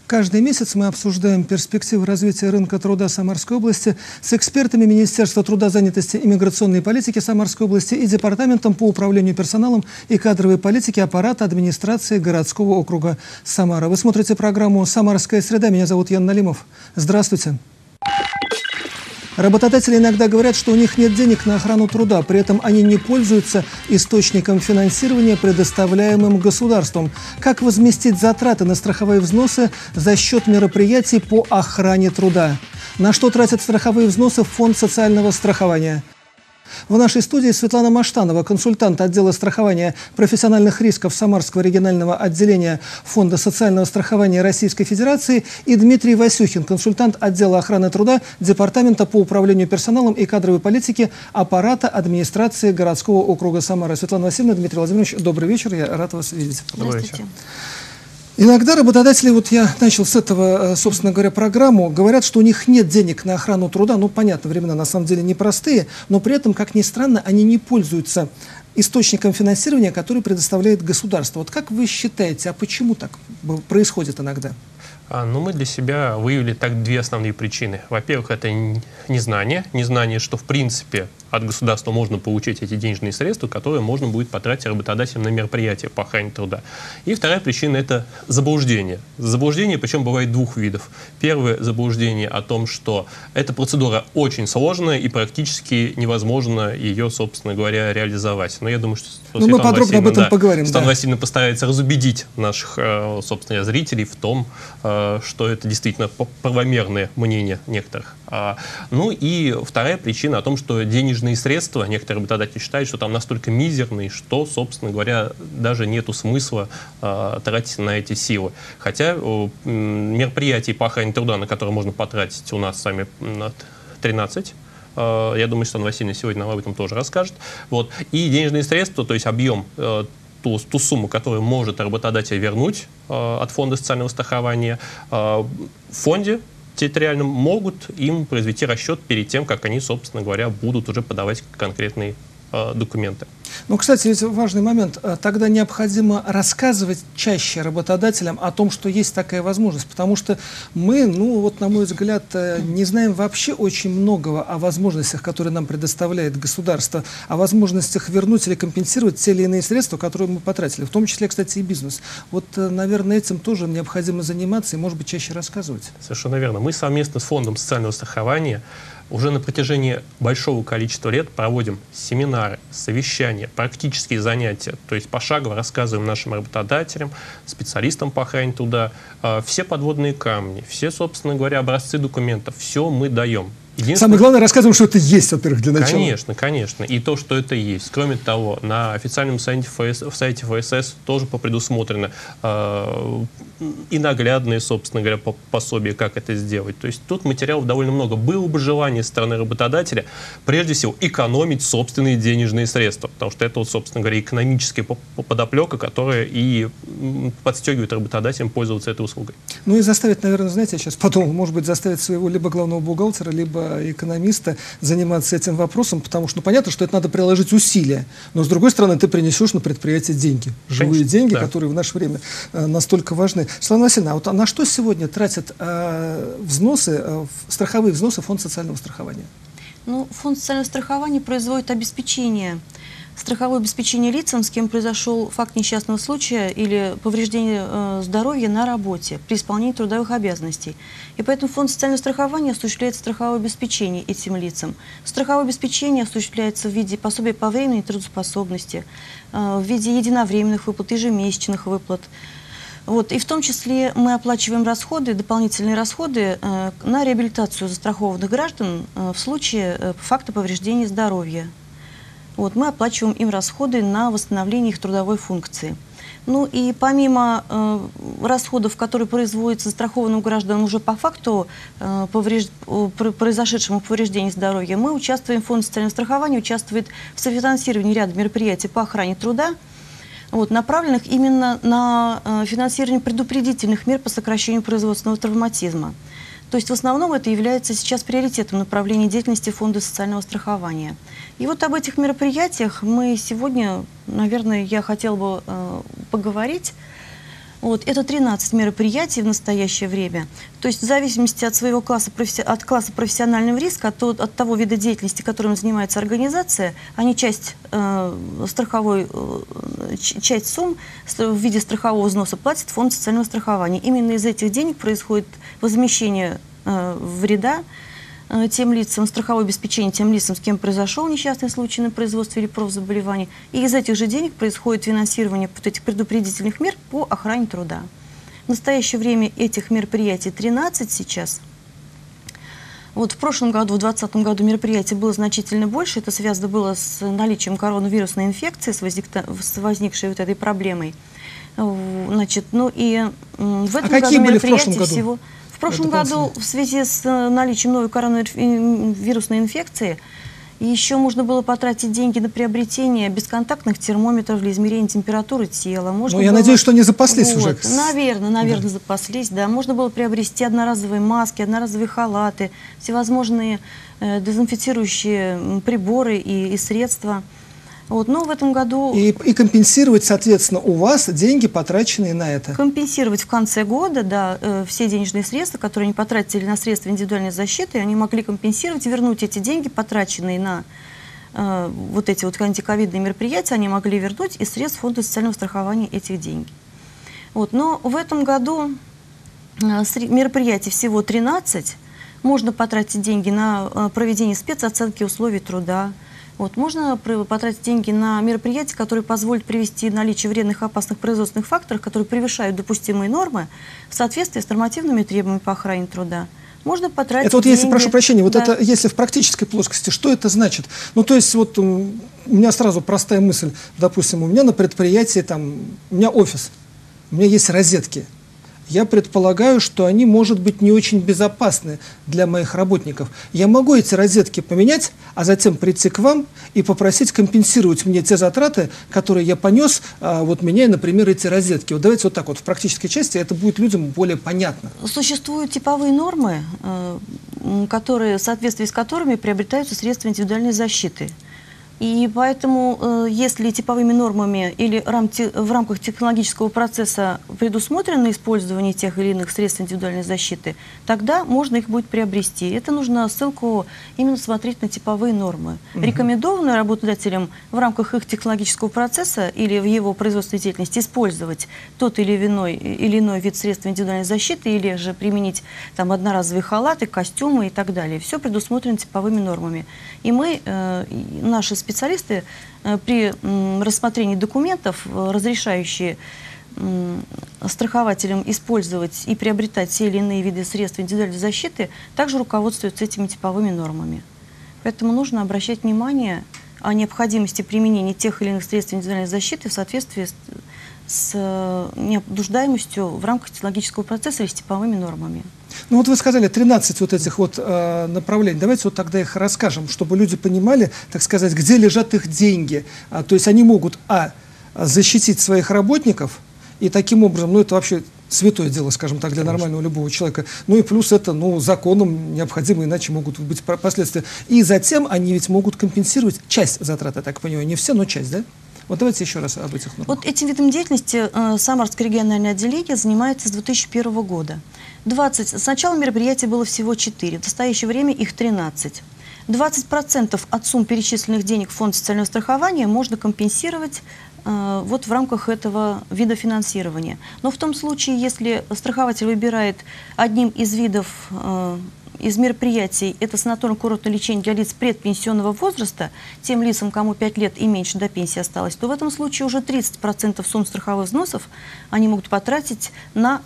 Каждый месяц мы обсуждаем перспективы развития рынка труда Самарской области с экспертами Министерства труда, занятости и миграционной политики Самарской области и Департаментом по управлению персоналом и кадровой политике аппарата администрации городского округа Самара. Вы смотрите программу «Самарская среда». Меня зовут Ян Налимов. Здравствуйте. Работодатели иногда говорят, что у них нет денег на охрану труда, при этом они не пользуются источником финансирования, предоставляемым государством. Как возместить затраты на страховые взносы за счет мероприятий по охране труда? На что тратят страховые взносы в фонд социального страхования? В нашей студии Светлана Маштанова, консультант отдела страхования профессиональных рисков Самарского регионального отделения Фонда социального страхования Российской Федерации, и Дмитрий Васюхин, консультант отдела охраны труда Департамента по управлению персоналом и кадровой политике аппарата администрации городского округа Самара. Светлана Васильевна, Дмитрий Владимирович, добрый вечер, я рад вас видеть. Здравствуйте. Иногда работодатели, вот я начал с этого, собственно говоря, программу, говорят, что у них нет денег на охрану труда. Ну, понятно, времена на самом деле непростые, но при этом, как ни странно, они не пользуются источником финансирования, который предоставляет государство. Вот как вы считаете, а почему так происходит иногда? Ну, мы для себя выявили так две основные причины. Во-первых, это незнание, что в принципе от государства можно получить эти денежные средства, которые можно будет потратить работодателям на мероприятия по охране труда. И вторая причина – это заблуждение. Заблуждение, причем бывает двух видов. Первое заблуждение о том, что эта процедура очень сложная и практически невозможно ее, собственно говоря, реализовать. Но я думаю, что мы подробно об этом поговорим. Светлана Васильевна постарается разубедить наших, собственно, зрителей в том, что это действительно правомерное мнение некоторых. Ну и вторая причина о том, что денежные средства, некоторые работодатели считают, что там настолько мизерные, что, собственно говоря, даже нету смысла тратить на эти силы. Хотя мероприятий по охране труда, на которые можно потратить, у нас с вами 13. Я думаю, что Анна Васильевна сегодня нам об этом тоже расскажет. Вот. И денежные средства, то есть объем, ту сумму, которую может работодатель вернуть от фонда социального страхования, в фонде территориальном могут им произвести расчет перед тем, как они, собственно говоря, будут уже подавать конкретные документы. Ну, кстати, ведь важный момент. Тогда необходимо рассказывать чаще работодателям о том, что есть такая возможность. Потому что мы, ну, вот, на мой взгляд, не знаем вообще очень многого о возможностях, которые нам предоставляет государство, о возможностях вернуть или компенсировать те или иные средства, которые мы потратили. В том числе, кстати, и бизнес. Вот, наверное, этим тоже необходимо заниматься и, может быть, чаще рассказывать. Совершенно верно. Мы совместно с Фондом социального страхования уже на протяжении большого количества лет проводим семинары, совещания, практические занятия, то есть пошагово рассказываем нашим работодателям, специалистам по охране труда, все подводные камни, все, собственно говоря, образцы документов, все мы даем. Самое главное, рассказываем, что это есть, во-первых, для начала. Конечно, конечно. И то, что это есть. Кроме того, на официальном сайте ФСС тоже предусмотрено и наглядные, собственно говоря, пособия, как это сделать. То есть тут материалов довольно много. Было бы желание со стороны работодателя, прежде всего, экономить собственные денежные средства. Потому что это, вот, собственно говоря, экономическая подоплека, которая и подстегивает работодателям пользоваться этой услугой. Ну и заставить, наверное, знаете, я сейчас подумал, может быть, заставить своего либо главного бухгалтера, либо экономиста заниматься этим вопросом, потому что, ну, понятно, что это надо приложить усилия, но, с другой стороны, ты принесешь на предприятие деньги, живые деньги, да, которые в наше время настолько важны. Светлана Васильевна, а вот на что сегодня тратят страховые взносы Фонд социального страхования? Ну, Фонд социального страхования производит страховое обеспечение лицам, с кем произошел факт несчастного случая или повреждения здоровья на работе при исполнении трудовых обязанностей. И поэтому Фонд социального страхования осуществляет страховое обеспечение этим лицам. Страховое обеспечение осуществляется в виде пособия по временной трудоспособности, в виде единовременных выплат, ежемесячных выплат. Вот. И в том числе мы оплачиваем расходы, дополнительные расходы на реабилитацию застрахованных граждан в случае факта повреждения здоровья. Вот, мы оплачиваем им расходы на восстановление их трудовой функции. Ну и помимо расходов, которые производятся застрахованным гражданам уже по факту произошедшему повреждению здоровья, мы участвуем, Фонд социального страхования участвует в софинансировании ряда мероприятий по охране труда, вот, направленных именно на финансирование предупредительных мер по сокращению производственного травматизма. То есть в основном это является сейчас приоритетом направления деятельности Фонда социального страхования. И вот об этих мероприятиях мы сегодня, наверное, я хотела бы поговорить. Вот, это 13 мероприятий в настоящее время. То есть в зависимости от своего класса, от класса профессионального риска, от того вида деятельности, которым занимается организация, они часть сумм в виде страхового взноса платит фонд социального страхования. Именно из этих денег происходит возмещение вреда тем лицам, страховое обеспечение тем лицам, с кем произошел несчастный случай на производстве или профзаболеваний. И из этих же денег происходит финансирование вот этих предупредительных мер по охране труда. В настоящее время этих мероприятий 13 сейчас. Вот в прошлом году, в 2020 году мероприятий было значительно больше. Это связано было с наличием коронавирусной инфекции, с возникшей вот этой проблемой. Значит, ну и в этом году мероприятий всего... В прошлом году в связи с наличием новой коронавирусной инфекции еще можно было потратить деньги на приобретение бесконтактных термометров для измерения температуры тела. Я надеюсь, что не запаслись уже. Наверное, запаслись, да. Можно было приобрести одноразовые маски, одноразовые халаты, всевозможные дезинфицирующие приборы и средства. Вот, но в этом году... И компенсировать, соответственно, у вас деньги, потраченные на это? Компенсировать в конце года, да, все денежные средства, которые они потратили на средства индивидуальной защиты, они могли компенсировать, вернуть эти деньги, потраченные на вот эти вот антиковидные мероприятия, они могли вернуть из средств фонда социального страхования этих деньги. Вот, но в этом году мероприятий всего 13. Можно потратить деньги на проведение спецоценки условий труда. Вот, можно потратить деньги на мероприятия, которые позволят привести наличие вредных и опасных производственных факторов, которые превышают допустимые нормы в соответствии с нормативными требованиями по охране труда. Можно потратить это вот деньги... если, прошу прощения, вот да. это если в практической плоскости, что это значит? Ну, то есть вот у меня сразу простая мысль, допустим, у меня на предприятии, там, у меня офис, у меня есть розетки. Я предполагаю, что они, может быть, не очень безопасны для моих работников. Я могу эти розетки поменять, а затем прийти к вам и попросить компенсировать мне те затраты, которые я понес, вот меняя, например, эти розетки. Вот давайте вот так вот, в практической части это будет людям более понятно. Существуют типовые нормы, в соответствии с которыми приобретаются средства индивидуальной защиты. И поэтому, если типовыми нормами или в рамках технологического процесса предусмотрено использование тех или иных средств индивидуальной защиты, тогда можно их будет приобрести. Это нужно ссылку именно смотреть на типовые нормы. Рекомендовано работодателям в рамках их технологического процесса или в его производственной деятельности использовать тот или иной вид средств индивидуальной защиты, или же применить там одноразовые халаты, костюмы и так далее. Все предусмотрено типовыми нормами. И мы, наши специалисты, при рассмотрении документов, разрешающие страхователям использовать и приобретать те или иные виды средств индивидуальной защиты, также руководствуются этими типовыми нормами. Поэтому нужно обращать внимание о необходимости применения тех или иных средств индивидуальной защиты в соответствии с нуждаемостью в рамках технологического процесса или с типовыми нормами. Ну вот вы сказали 13 вот этих вот направлений. Давайте вот тогда их расскажем, чтобы люди понимали, так сказать, где лежат их деньги. То есть они могут, защитить своих работников, и таким образом, ну это вообще святое дело, скажем так, для нормального любого человека. Ну и плюс это, законом необходимо, иначе могут быть последствия. И затем они ведь могут компенсировать часть затрат, я так понимаю, не все, но часть, да? Вот давайте еще раз об этих нормах. Вот этим видом деятельности Самарское региональное отделение занимается с 2001 года. С начала мероприятия было всего 4, в настоящее время их 13. 20% от сумм перечисленных денег в фонд социального страхования можно компенсировать вот в рамках этого вида финансирования. Но в том случае, если страхователь выбирает одним из видов из мероприятий, это санаторно-курортное лечение для лиц предпенсионного возраста, тем лицам, кому 5 лет и меньше до пенсии осталось, то в этом случае уже 30% сумм страховых взносов они могут потратить на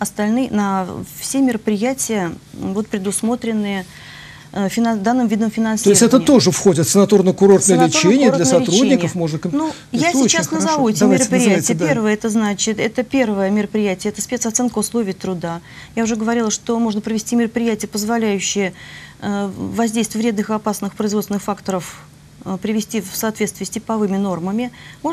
все мероприятия, вот, предусмотренные данным видом финансирования. То есть это тоже входит в санаторно-курортное лечение для сотрудников? Я сейчас назову эти мероприятия. Это первое мероприятие, это спецоценка условий труда. Я уже говорила, что можно провести мероприятия, позволяющие воздействие вредных и опасных производственных факторов привести в соответствие с типовыми нормами.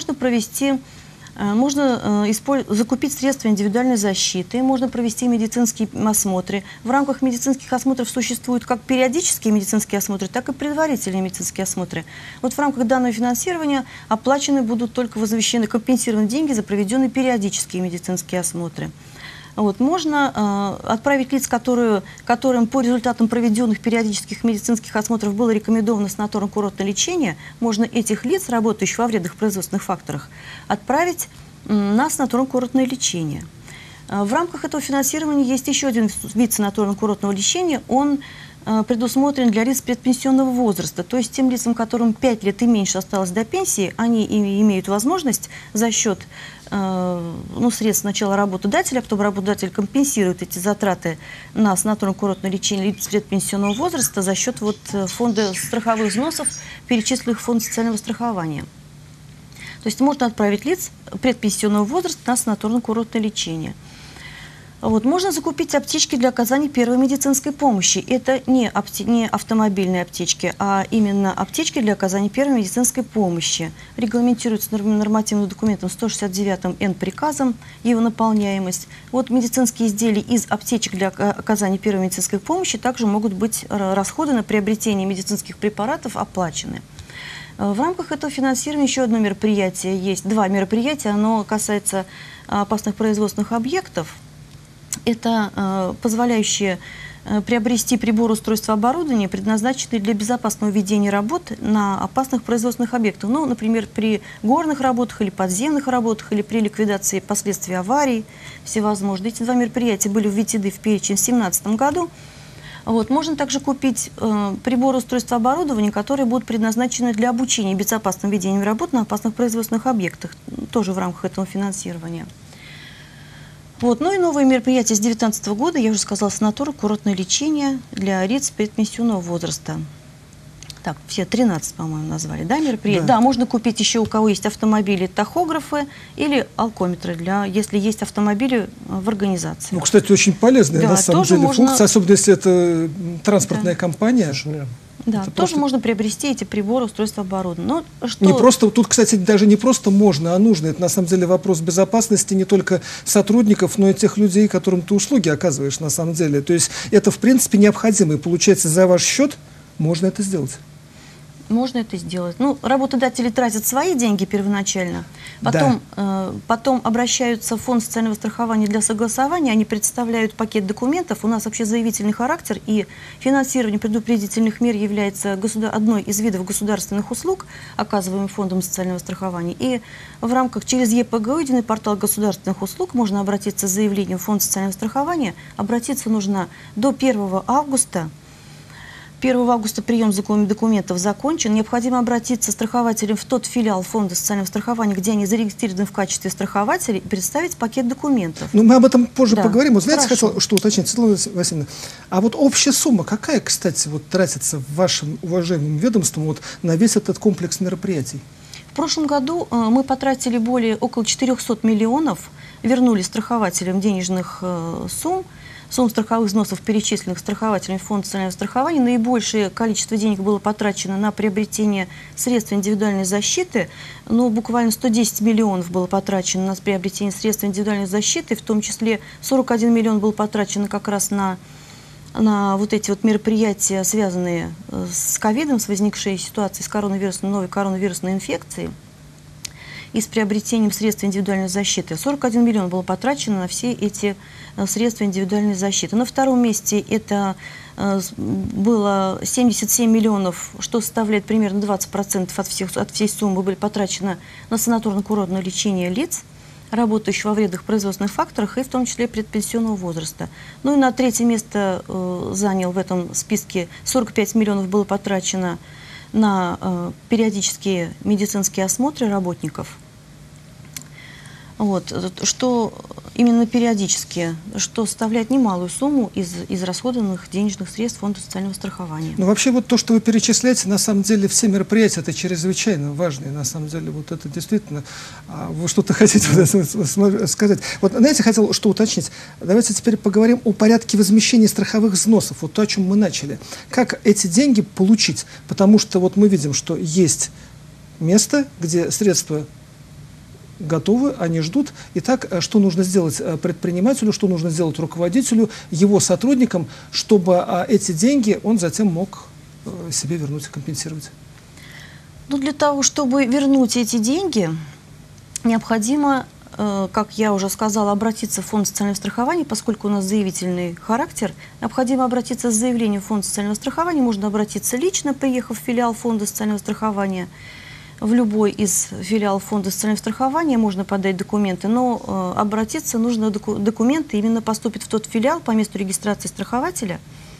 Можно закупить средства индивидуальной защиты, можно провести медицинские осмотры. В рамках медицинских осмотров существуют как периодические медицинские осмотры, так и предварительные медицинские осмотры. Вот в рамках данного финансирования оплачены будут только компенсированы деньги за проведенные периодические медицинские осмотры. Вот, можно отправить лиц, которым по результатам проведенных периодических медицинских осмотров было рекомендовано санаторно-курортное лечение, можно этих лиц, работающих во вредных производственных факторах, отправить на санаторно-курортное лечение. В рамках этого финансирования есть еще один вид санаторно-курортного лечения. Он предусмотрен для лиц предпенсионного возраста, то есть тем лицам, которым 5 лет и меньше осталось до пенсии, они имеют возможность за счет средств сначала работодателя, а потом работодатель компенсирует эти затраты на санаторно-курортное лечение лиц предпенсионного возраста за счет фонда страховых взносов, перечисленных в фонд социального страхования. То есть можно отправить лиц предпенсионного возраста на санаторно-курортное лечение. Вот, можно закупить аптечки для оказания первой медицинской помощи. Это не автомобильные аптечки, а именно аптечки для оказания первой медицинской помощи. Регламентируется нормативным документом 169-н приказом его наполняемость. Вот медицинские изделия из аптечек для оказания первой медицинской помощи также могут быть расходы на приобретение медицинских препаратов оплачены. В рамках этого финансирования еще одно мероприятие есть. Два мероприятия, оно касается опасных производственных объектов. Это позволяющие приобрести прибор, устройство, оборудование, предназначенные для безопасного ведения работ на опасных производственных объектах. Ну, например, при горных работах или подземных работах, или при ликвидации последствий аварий всевозможные. Эти два мероприятия были введены в перечень в 2017 году. Вот. Можно также купить приборы, устройства, оборудования, которые будут предназначены для обучения безопасным ведением работ на опасных производственных объектах, тоже в рамках этого финансирования. Вот. Ну и новые мероприятия с 2019 года, я уже сказала, санаторно-курортное лечение для лиц предпенсионного возраста. Так, все 13, по-моему, назвали, да, мероприятия? Да, можно купить еще, у кого есть автомобили, тахографы или алкометры, если есть автомобили в организации. Ну, кстати, очень полезная, на самом деле, функция, особенно если это транспортная компания. Да, тоже можно приобрести эти приборы, устройства, оборудования. Не просто, тут, кстати, даже не просто можно, а нужно. Это, на самом деле, вопрос безопасности не только сотрудников, но и тех людей, которым ты услуги оказываешь, на самом деле. То есть это, в принципе, необходимо. И, получается, за ваш счет можно это сделать. Можно это сделать. Ну, работодатели тратят свои деньги первоначально, потом обращаются в фонд социального страхования для согласования, они представляют пакет документов. У нас вообще заявительный характер, и финансирование предупредительных мер является одной из видов государственных услуг, оказываемых фондом социального страхования. И в рамках через ЕПГУ, единый портал государственных услуг, можно обратиться с заявлением в фонд социального страхования. Обратиться нужно до 1 августа. 1 августа прием документов закончен. Необходимо обратиться страхователем в тот филиал фонда социального страхования, где они зарегистрированы в качестве страхователей, и представить пакет документов. Ну, мы об этом позже поговорим. Вот знаете, хотел что уточнить, Светлана Васильевна. А вот общая сумма какая, кстати, вот тратится вашим уважаемым ведомством вот на весь этот комплекс мероприятий? В прошлом году мы потратили около 400 миллионов, вернули страхователям денежных сумм страховых взносов, перечисленных страхователями в фонд социального страхования. Наибольшее количество денег было потрачено на приобретение средств индивидуальной защиты. Но буквально 110 миллионов было потрачено на приобретение средств индивидуальной защиты, в том числе 41 миллион был потрачено как раз на вот эти вот мероприятия, связанные с ковидом, с возникшей ситуацией с новой коронавирусной инфекцией и с приобретением средств индивидуальной защиты. 41 миллион было потрачено на все эти средства индивидуальной защиты. На втором месте это было 77 миллионов, что составляет примерно 20% от всей суммы, были потрачены на санаторно-курортное лечение лиц, работающих во вредных производственных факторах, и в том числе предпенсионного возраста. Ну и на третье место занял в этом списке 45 миллионов было потрачено на периодические медицинские осмотры работников. Вот, что именно периодически, что составляет немалую сумму из израсходованных денежных средств фонда социального страхования. Ну, вообще, вот то, что вы перечисляете, на самом деле, все мероприятия, это чрезвычайно важные, на самом деле, вот это действительно, вы что-то хотите сказать. Вот, знаете, хотел что уточнить. Давайте теперь поговорим о порядке возмещения страховых взносов, вот то, о чем мы начали. Как эти деньги получить? Потому что вот мы видим, что есть место, где средства готовы, они ждут. Итак, что нужно сделать предпринимателю, что нужно сделать руководителю, его сотрудникам, чтобы эти деньги он затем мог себе вернуть, компенсировать? Ну, для того, чтобы вернуть эти деньги, необходимо как я уже сказала, обратиться в Фонд социального страхования, поскольку у нас заявительный характер. Необходимо обратиться с заявлением в Фонд социального страхования. Можно обратиться лично, приехав в филиал Фонда социального страхования. В любой из филиалов Фонда социального страхования можно подать документы, но обратиться нужно, документы именно поступят в тот филиал по месту регистрации страхователя.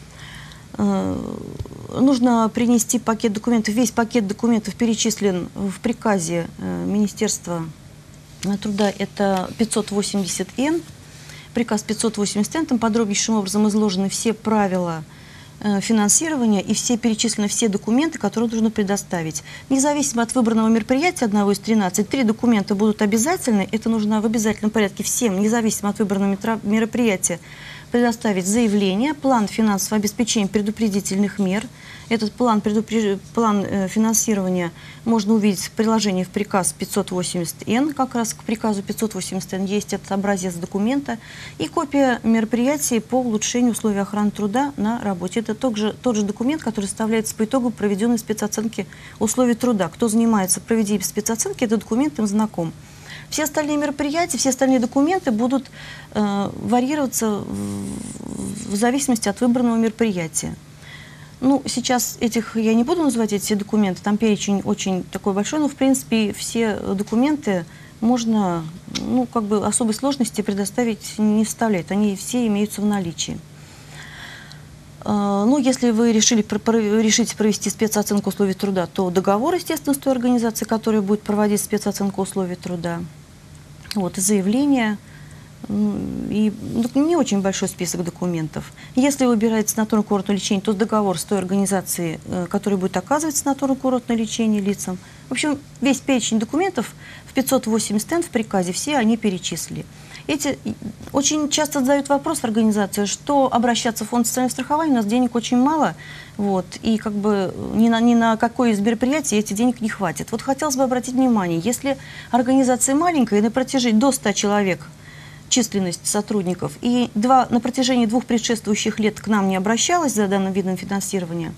Нужно принести пакет документов. Весь пакет документов перечислен в приказе Министерства труда, это 580Н. Приказ 580Н, там подробнейшим образом изложены все правила финансирования и перечислены все документы, которые нужно предоставить. Независимо от выбранного мероприятия, одного из 13, 3 документа будут обязательны. Это нужно в обязательном порядке всем, независимо от выбранного мероприятия, предоставить заявление, план финансового обеспечения предупредительных мер. Этот план финансирования можно увидеть в приложении в приказ 580Н. Как раз к приказу 580Н есть этот образец документа и копия мероприятий по улучшению условий охраны труда на работе. Это тот же документ, который составляется по итогу проведенной спецоценки условий труда. Кто занимается проведением спецоценки, этот документ им знаком. Все остальные мероприятия, все остальные документы будут варьироваться в зависимости от выбранного мероприятия. Ну, сейчас я не буду называть эти документы, там перечень очень такой большой, но, в принципе, все документы можно, ну, как бы особой сложности предоставить не составляет, они все имеются в наличии. Ну, если вы решите провести спецоценку условий труда, то договор, естественно, с той организацией, которая будет проводить спецоценку условий труда, вот, заявление, и не очень большой список документов. Если вы выбираете санаторно-курортное лечение, то договор с той организацией, которая будет оказывать санаторно-курортное лечение лицам. В общем, весь перечень документов в 580Н в приказе, все они перечислили. Очень часто задают вопрос в организации, что обращаться в фонд социального страхования, у нас денег очень мало, вот, и как бы ни на какое из мероприятий этих денег не хватит. Вот хотелось бы обратить внимание, если организация маленькая, на протяжении до 100 человек численность сотрудников, и на протяжении 2 предшествующих лет к нам не обращалась за данным видом финансирования,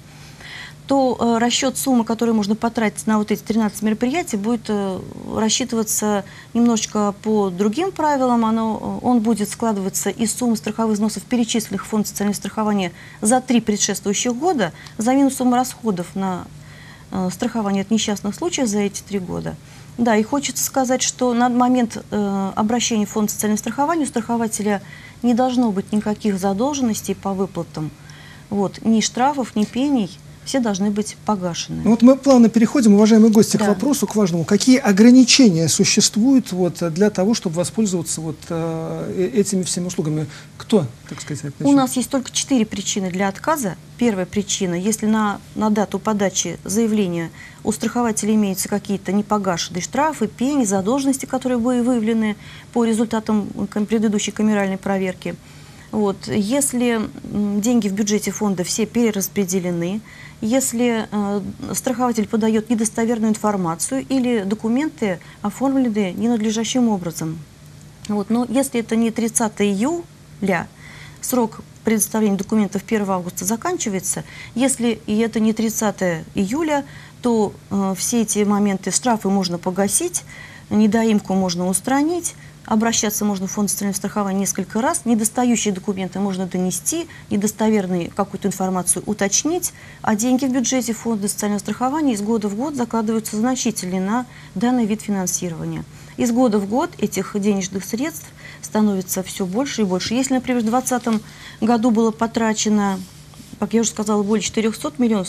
то расчет суммы, которую можно потратить на вот эти 13 мероприятий, будет рассчитываться немножечко по другим правилам. Он будет складываться из суммы страховых взносов, перечисленных в фонд социального страхования за 3 предшествующих года, за минус сумму расходов на страхование от несчастных случаев за эти 3 года. Да, и хочется сказать, что на момент обращения в фонд социального страхования у страхователя не должно быть никаких задолженностей по выплатам, вот, ни штрафов, ни пений. Все должны быть погашены. Вот мы плавно переходим, уважаемые гости, к вопросу, к важному. Какие ограничения существуют для того, чтобы воспользоваться этими всеми услугами? Кто, так сказать, начнет? У нас есть только 4 причины для отказа. Первая причина, если на дату подачи заявления у страхователя имеются какие-то непогашенные штрафы, пени, задолженности, которые были выявлены по результатам предыдущей камеральной проверки. Вот. Если деньги в бюджете фонда все перераспределены, если страхователь подает недостоверную информацию или документы оформлены ненадлежащим образом. Вот. Но если это не 30 июля, срок предоставления документов 1 августа заканчивается, если и это не 30 июля, то все эти моменты, штрафы можно погасить, недоимку можно устранить, обращаться можно в фонд социального страхования несколько раз, недостающие документы можно донести, недостоверную какую-то информацию уточнить, а деньги в бюджете фонда социального страхования из года в год закладываются значительные на данный вид финансирования. Из года в год этих денежных средств становится все больше и больше. Если, например, в 2020 году было потрачено, как я уже сказала, более 400 миллионов,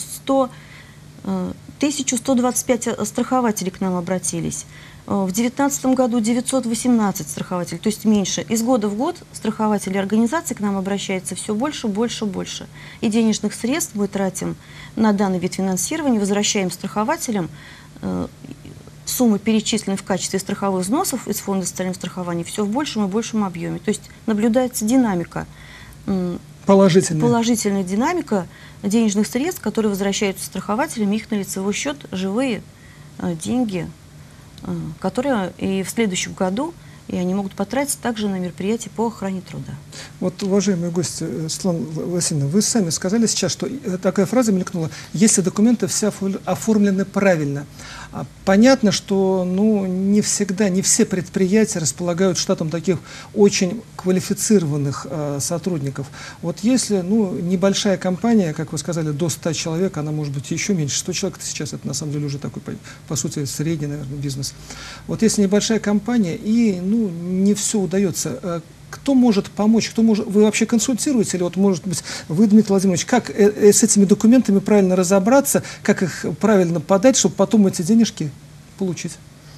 1125 страхователей к нам обратились. В 2019 году 918 страхователей, то есть меньше. Из года в год страхователи организации к нам обращаются все больше, больше, больше. И денежных средств мы тратим на данный вид финансирования, возвращаем страхователям суммы, перечисленные в качестве страховых взносов из фонда социального страхования, все в большем и большем объеме. То есть наблюдается динамика. Положительная динамика денежных средств, которые возвращаются страхователям, их на лицевой счет, живые деньги, которые и в следующем году и они могут потратить также на мероприятия по охране труда. Вот, уважаемые гости, Светлана Васильевна, вы сами сказали сейчас, что такая фраза мелькнула: если документы все оформлены правильно. Понятно, что не всегда, не все предприятия располагают штатом таких очень квалифицированных сотрудников. Вот если небольшая компания, как вы сказали, до 100 человек, она может быть еще меньше, 100 человек сейчас это на самом деле уже такой, по сути, средний, наверное, бизнес. Вот если небольшая компания и не все удается, кто может помочь, вы вообще консультируете, или вот, может быть, вы, Дмитрий Владимирович, как с этими документами правильно разобраться, как их правильно подать, чтобы потом эти денежки получить?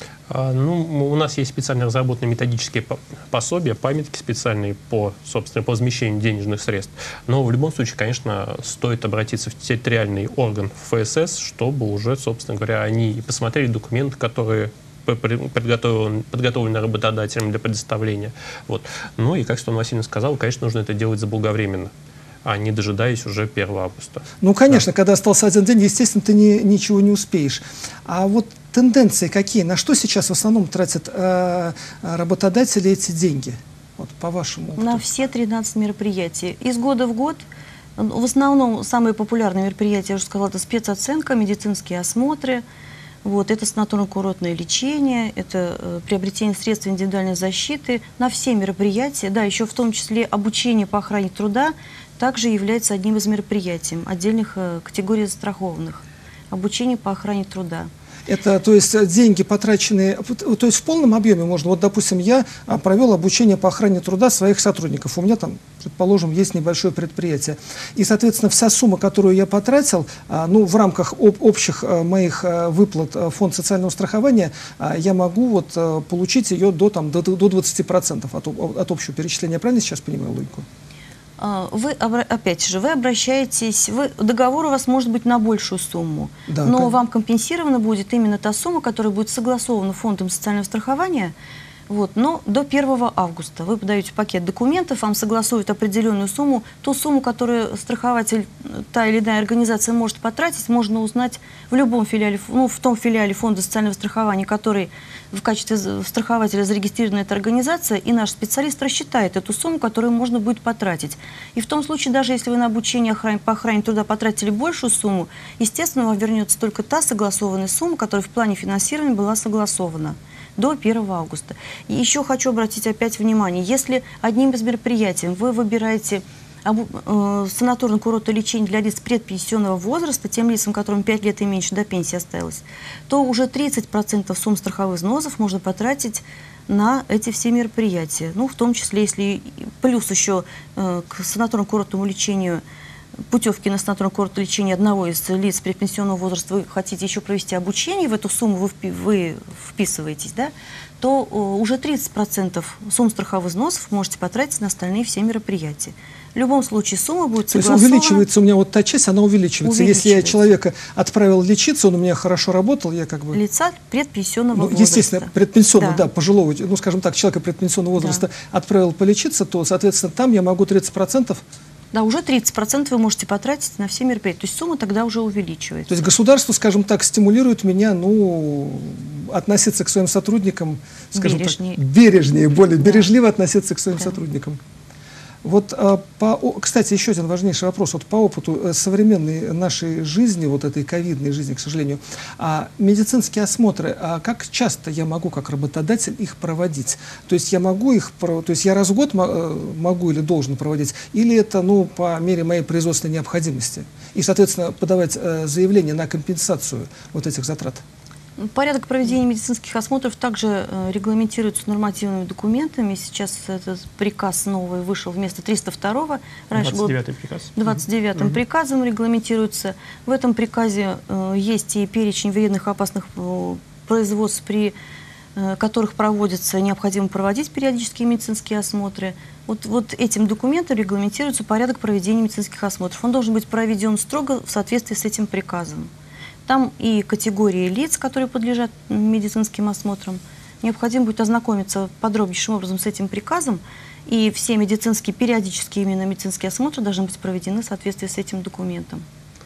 У нас есть специально разработанные методические пособия, памятки специальные по возмещению денежных средств. Но в любом случае, конечно, стоит обратиться в территориальный орган ФСС, чтобы уже, собственно говоря, они посмотрели документы, которые подготовлены работодателем для предоставления. Вот. Ну и, как Светлана Васильевна сказала, конечно, нужно это делать заблаговременно, а не дожидаясь уже 1 августа. Конечно, когда остался один день, естественно, ты ничего не успеешь. А вот тенденции какие? На что сейчас в основном тратят работодатели эти деньги? Вот по вашему опыту. На все 13 мероприятий. Из года в год, в основном, самые популярные мероприятия, я уже сказала, это спецоценка, медицинские осмотры. Вот, это санаторно-курортное лечение, это приобретение средств индивидуальной защиты. На все мероприятия, да, еще в том числе обучение по охране труда, также является одним из мероприятий отдельных категорий застрахованных. Обучение по охране труда. Это, то есть, деньги потраченные, то есть в полном объеме можно. Вот, допустим, я провел обучение по охране труда своих сотрудников. У меня там, предположим, есть небольшое предприятие. И, соответственно, вся сумма, которую я потратил, в рамках общих моих выплат в фонд социального страхования, я могу получить ее до 20% от общего перечисления. Я правильно сейчас понимаю логику? Опять же, вы обращаетесь, договор у вас может быть на большую сумму, да, но конечно. вам компенсирована будет именно та сумма, которая будет согласована фондом социального страхования, но до 1 августа. Вы подаете пакет документов, вам согласуют определенную сумму. Ту сумму, которую страхователь, та или иная организация может потратить, можно узнать в любом филиале, в том филиале фонда социального страхования, который в качестве страхователя зарегистрирована эта организация, и наш специалист рассчитает эту сумму, которую можно будет потратить. И в том случае, даже если вы на обучение по охране труда потратили большую сумму, естественно, вам вернется только та согласованная сумма, которая в плане финансирования была согласована до 1 августа. И еще хочу обратить опять внимание, если одним из мероприятий вы выбираете санаторно-курортное лечение для лиц предпенсионного возраста, тем лицам, которым 5 лет и меньше до пенсии осталось, то уже 30% сумм страховых взносов можно потратить на эти все мероприятия. В том числе, если плюс еще к санаторно-курортному лечению, путевки на санаторно-курортное лечение одного из лиц предпенсионного возраста, вы хотите еще провести обучение, в эту сумму вы вписываетесь, да, то уже 30% сумм страховых взносов можете потратить на остальные все мероприятия. В любом случае сумма будет согласована. То есть увеличивается у меня та часть, она увеличивается. Если я человека отправил лечиться, он у меня хорошо работал, я Лица предпенсионного возраста. Естественно, предпенсионного, да, пожилого, скажем так, человека предпенсионного возраста отправил полечиться, то, соответственно, там я могу 30%. Да, уже 30% вы можете потратить на все мероприятия. То есть сумма тогда уже увеличивается. То есть государство, скажем так, стимулирует меня, относиться к своим сотрудникам, скажем бережнее. Так, бережнее, более бережливо относиться к своим сотрудникам. Кстати, еще один важнейший вопрос. По опыту современной нашей жизни, этой ковидной жизни, к сожалению, медицинские осмотры, как часто я могу, как работодатель, их проводить? То есть я могу я раз в год могу или должен проводить, или это, по мере моей производственной необходимости? И, соответственно, подавать заявление на компенсацию этих затрат? Порядок проведения медицинских осмотров также регламентируется нормативными документами. Сейчас этот приказ новый вышел вместо 302-го. Раньше 29-й приказ. 29-м приказом регламентируется. В этом приказе есть и перечень вредных опасных производств, при которых необходимо проводить периодические медицинские осмотры. Вот этим документом регламентируется порядок проведения медицинских осмотров. Он должен быть проведен строго в соответствии с этим приказом. Там и категории лиц, которые подлежат медицинским осмотрам. Необходимо будет ознакомиться подробнейшим образом с этим приказом, и все периодические именно медицинские осмотры должны быть проведены в соответствии с этим документом.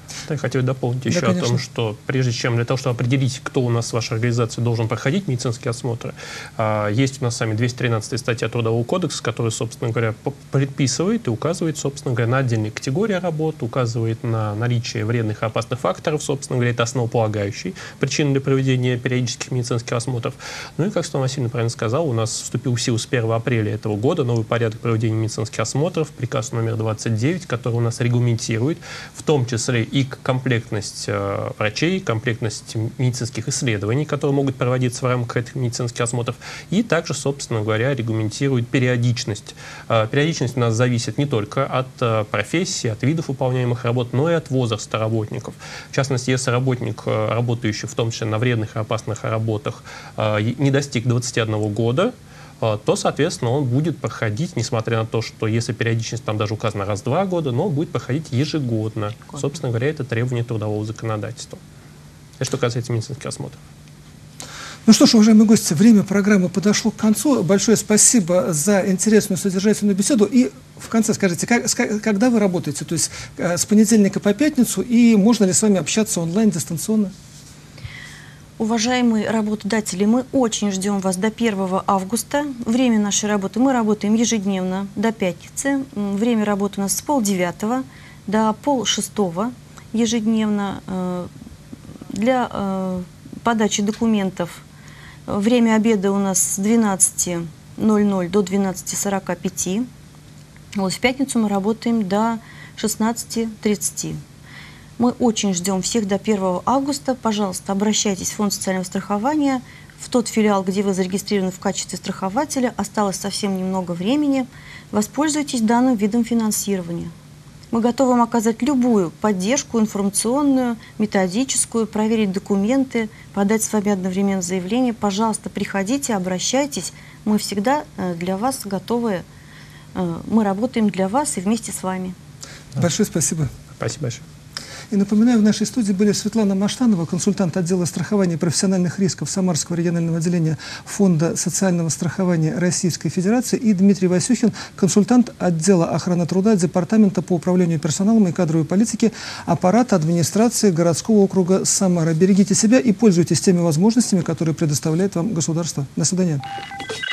Я хотел дополнить еще о том, что прежде чем для того, чтобы определить, кто у нас в вашей организации должен проходить медицинские осмотры, есть у нас сами 213 статья Трудового кодекса, которая, собственно говоря, предписывает и указывает, собственно говоря, на отдельные категории работ, указывает на наличие вредных и опасных факторов, собственно говоря, это основополагающие причины для проведения периодических медицинских осмотров. Ну и, как Светлана Васильевна правильно сказала, у нас вступил в силу с 1 апреля этого года новый порядок проведения медицинских осмотров, приказ номер 29, который у нас регламентирует, в том числе и комплектность врачей, комплектность медицинских исследований, которые могут проводиться в рамках этих медицинских осмотров, и также, собственно говоря, регламентирует периодичность. Периодичность у нас зависит не только от профессии, от видов выполняемых работ, но и от возраста работников. В частности, если работник, работающий в том числе на вредных и опасных работах, не достиг 21 года, то, соответственно, он будет проходить, несмотря на то, что если периодичность там даже указана раз в 2 года, но он будет проходить ежегодно. Собственно говоря, это требование трудового законодательства. Это что касается медицинских осмотров. Ну что ж, уважаемые гости, время программы подошло к концу. Большое спасибо за интересную, содержательную беседу. И в конце скажите, когда вы работаете? То есть с понедельника по пятницу, и можно ли с вами общаться онлайн, дистанционно? Уважаемые работодатели, мы очень ждем вас до 1 августа. Время нашей работы. Мы работаем ежедневно до пятницы. Время работы у нас с 8:30 до 5:30 ежедневно. Для подачи документов время обеда у нас с 12:00 до 12:45. Вот в пятницу мы работаем до 16:30. Мы очень ждем всех до 1 августа. Пожалуйста, обращайтесь в Фонд социального страхования, в тот филиал, где вы зарегистрированы в качестве страхователя. Осталось совсем немного времени. Воспользуйтесь данным видом финансирования. Мы готовы вам оказать любую поддержку информационную, методическую, проверить документы, подать с вами одновременно заявление. Пожалуйста, приходите, обращайтесь. Мы всегда для вас готовы. Мы работаем для вас и вместе с вами. Большое спасибо. Спасибо большое. И напоминаю, в нашей студии были Светлана Маштанова, консультант отдела страхования профессиональных рисков Самарского регионального отделения Фонда социального страхования Российской Федерации, и Дмитрий Васюхин, консультант отдела охраны труда Департамента по управлению персоналом и кадровой политике аппарата администрации городского округа Самара. Берегите себя и пользуйтесь теми возможностями, которые предоставляет вам государство. До свидания.